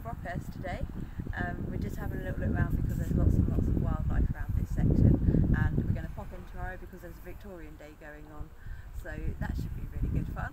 Brockhurst today. We're just having a little look around because there's lots and lots of wildlife around this section, and we're going to pop in tomorrow because there's a Victorian Day going on, so that should be really good fun.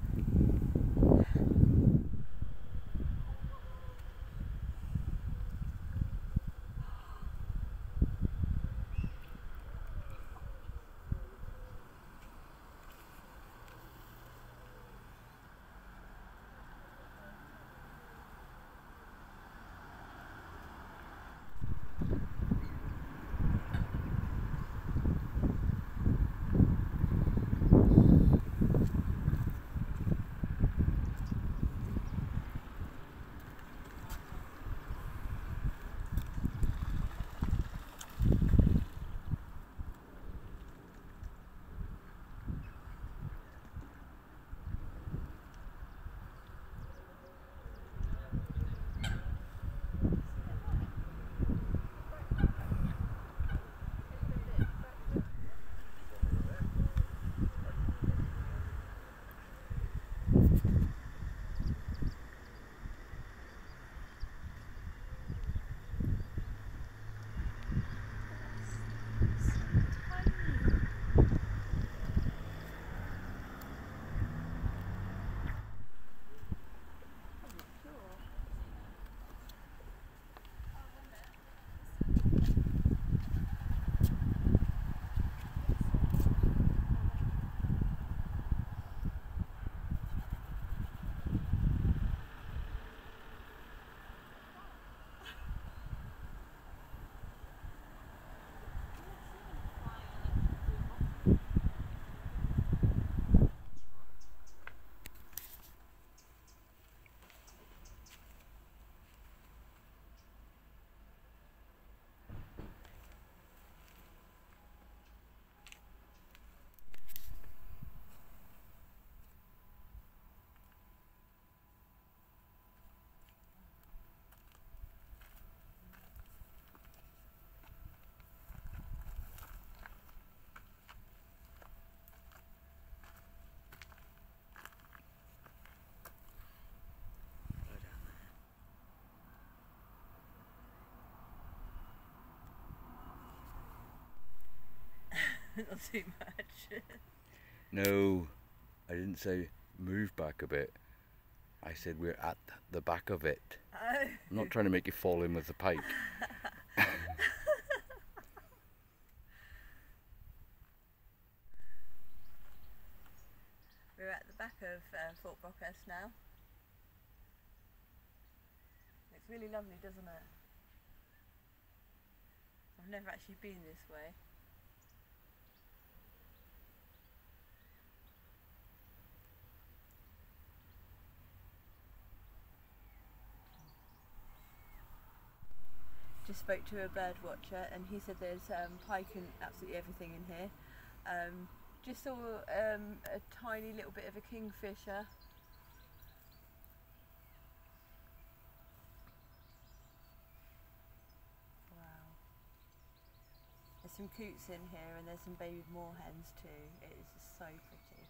Not too much. No, I didn't say move back a bit. I said we're at the back of it. Oh. I'm not trying to make you fall in with the pike. We're at the back of Fort Brockhurst now. It's really lovely, doesn't it? I've never actually been this way. Just spoke to a bird watcher and he said there's pike and absolutely everything in here. Just saw a tiny little bit of a kingfisher. Wow. There's some coots in here and there's some baby moorhens too. It is just so pretty.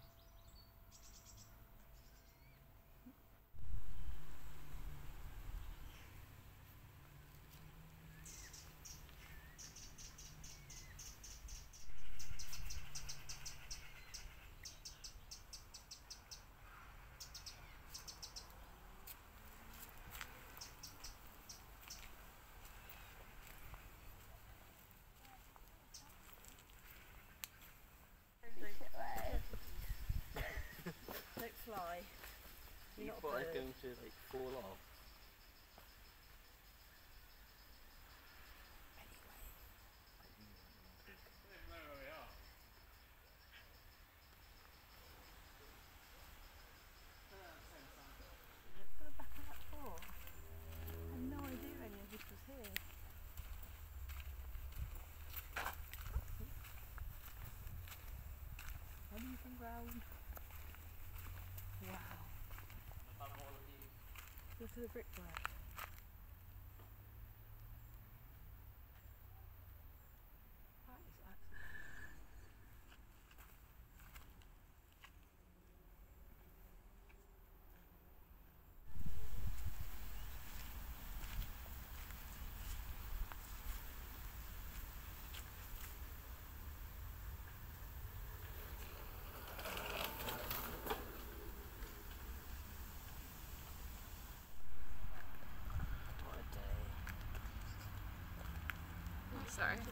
Don't fly. You're not a bird. I'm going to like fall off. Go back on that floor. I had no idea any of this was here. Uneven ground. Wow. Look at the brickwork. That is absolutely... Sorry.